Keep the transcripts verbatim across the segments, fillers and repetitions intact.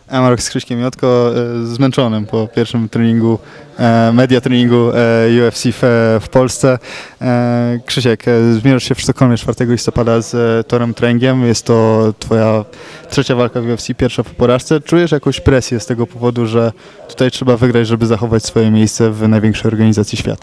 Amarok z Krzyśkiem Jotko, e, zmęczonym po pierwszym treningu, e, media treningu e, U F C w, w Polsce. E, Krzysiek, e, zmierzasz się w Sztokholmie czwartego listopada z e, Torem Trengiem. Jest to twoja trzecia walka w U F C, pierwsza po porażce. Czujesz jakąś presję z tego powodu, że tutaj trzeba wygrać, żeby zachować swoje miejsce w największej organizacji świata?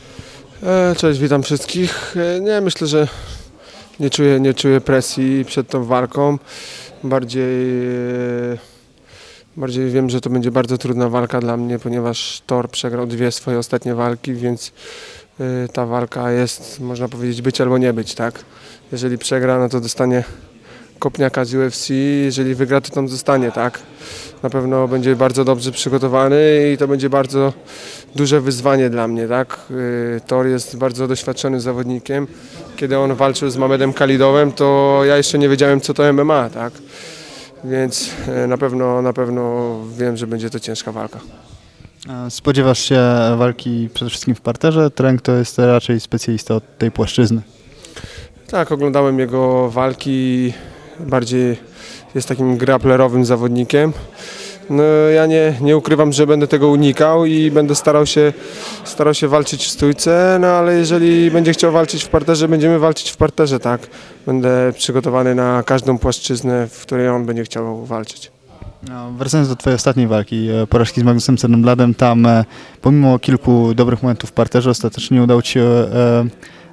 E, cześć, witam wszystkich. E, nie, myślę, że nie czuję, nie czuję presji przed tą walką. Bardziej... E, Bardziej wiem, że to będzie bardzo trudna walka dla mnie, ponieważ Tor przegrał dwie swoje ostatnie walki, więc y, ta walka jest, można powiedzieć, być albo nie być, tak? Jeżeli przegra, no to dostanie kopniaka z U F C, jeżeli wygra, to tam zostanie, tak? Na pewno będzie bardzo dobrze przygotowany i to będzie bardzo duże wyzwanie dla mnie, tak? Y, Tor jest bardzo doświadczonym zawodnikiem. Kiedy on walczył z Mamedem Khalidowem, to ja jeszcze nie wiedziałem, co to M M A, tak? Więc na pewno, na pewno wiem, że będzie to ciężka walka. Spodziewasz się walki przede wszystkim w parterze? Treng to jest raczej specjalista od tej płaszczyzny. Tak, oglądałem jego walki, bardziej jest takim grapplerowym zawodnikiem. No, ja nie, nie ukrywam, że będę tego unikał i będę starał się, starał się walczyć w stójce, no ale jeżeli będzie chciał walczyć w parterze, będziemy walczyć w parterze, tak. Będę przygotowany na każdą płaszczyznę, w której on będzie chciał walczyć. No, wracając do twojej ostatniej walki, porażki z Magnusem Cernbladem, tam e, pomimo kilku dobrych momentów w parterze ostatecznie nie udało ci się, e,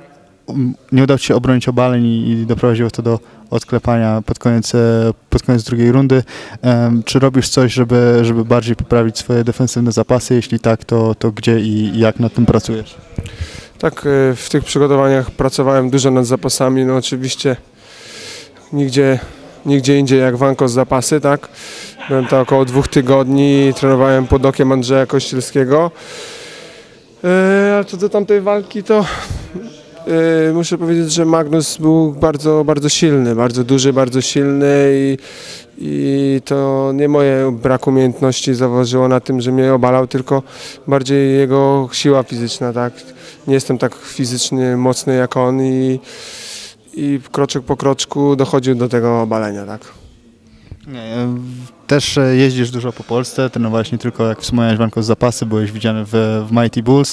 nie udało ci się obronić obaleń i, i doprowadziło to do odklepania pod koniec, pod koniec drugiej rundy. Um, czy robisz coś, żeby, żeby bardziej poprawić swoje defensywne zapasy? Jeśli tak, to, to gdzie i jak nad tym pracujesz? Tak, w tych przygotowaniach pracowałem dużo nad zapasami. No oczywiście nigdzie, nigdzie indziej jak w Ankos zapasy, tak? Byłem tam około dwóch tygodni, trenowałem pod okiem Andrzeja Kościelskiego. A co do tamtej walki, to Yy, muszę powiedzieć, że Magnus był bardzo, bardzo silny, bardzo duży, bardzo silny i, i to nie moje brak umiejętności zaważyło na tym, że mnie obalał, tylko bardziej jego siła fizyczna, tak. Nie jestem tak fizycznie mocny jak on i, i kroczek po kroczku dochodził do tego obalenia, tak. Też jeździsz dużo po Polsce, trenowałeś nie tylko, jak wspomniałeś, walką z zapasy, byłeś widziany w, w Mighty Bulls.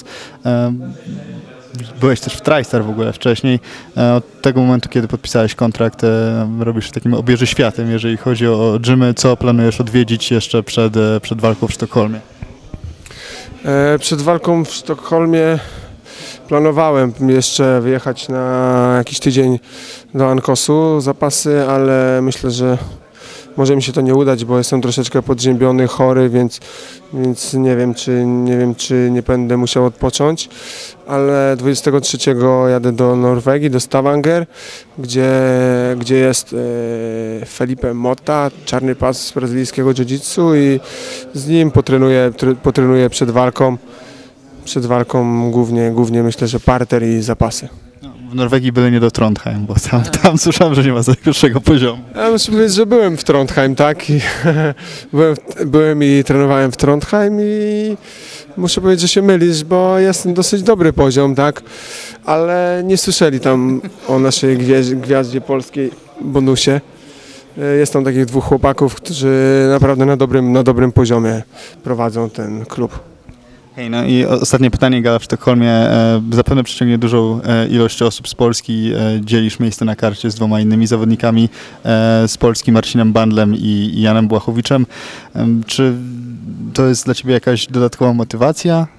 Byłeś też w TriStar w ogóle wcześniej. Od tego momentu, kiedy podpisałeś kontrakt, robisz takim obieży światem, jeżeli chodzi o gymy. Co planujesz odwiedzić jeszcze przed, przed walką w Sztokholmie? Przed walką w Sztokholmie planowałem jeszcze wyjechać na jakiś tydzień do Ankosu, zapasy, ale myślę, że może mi się to nie udać, bo jestem troszeczkę podziębiony, chory, więc, więc nie wiem, czy nie wiem, czy nie będę musiał odpocząć. Ale dwudziestego trzeciego jadę do Norwegii, do Stavanger, gdzie, gdzie jest e, Felipe Mota, czarny pas z brazylijskiego jiu-jitsu i z nim potrenuję, potrenuję przed walką. Przed walką głównie, głównie myślę, że parter i zapasy. W Norwegii byle nie do Trondheim, bo tam, tam słyszałem, że nie ma najwyższego poziomu. Ja muszę powiedzieć, że byłem w Trondheim, tak? I byłem, byłem i trenowałem w Trondheim i muszę powiedzieć, że się mylisz, bo jest dosyć dobry poziom, tak? Ale nie słyszeli tam o naszej gwiaździe, gwiazdzie polskiej, Bonusie. Jest tam takich dwóch chłopaków, którzy naprawdę na dobrym, na dobrym poziomie prowadzą ten klub. Hej, no i ostatnie pytanie, gala w Sztokholmie. E, zapewne przyciągnie dużą e, ilość osób z Polski. E, dzielisz miejsce na karcie z dwoma innymi zawodnikami e, z Polski, Marcinem Bandlem i, i Janem Błachowiczem. E, czy to jest dla ciebie jakaś dodatkowa motywacja?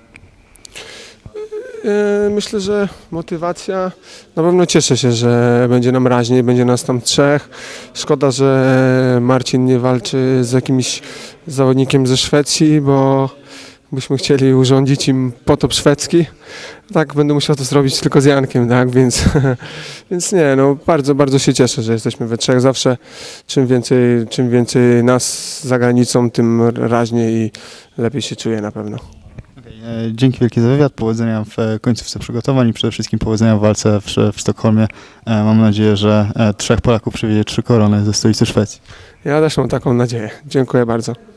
E, myślę, że motywacja. Na pewno cieszę się, że będzie nam raźniej, będzie nas tam trzech. Szkoda, że Marcin nie walczy z jakimś zawodnikiem ze Szwecji, bo byśmy chcieli urządzić im potop szwedzki. Tak, będę musiał to zrobić tylko z Jankiem, tak, więc, więc nie, no bardzo, bardzo się cieszę, że jesteśmy we trzech. Zawsze czym więcej, czym więcej nas za granicą, tym raźniej i lepiej się czuję na pewno. Okay, dzięki wielkie za wywiad, powodzenia w końcówce przygotowań i przede wszystkim powodzenia w walce w, w Sztokholmie. Mam nadzieję, że trzech Polaków przywiezie trzy korony ze stolicy Szwecji. Ja też mam taką nadzieję. Dziękuję bardzo.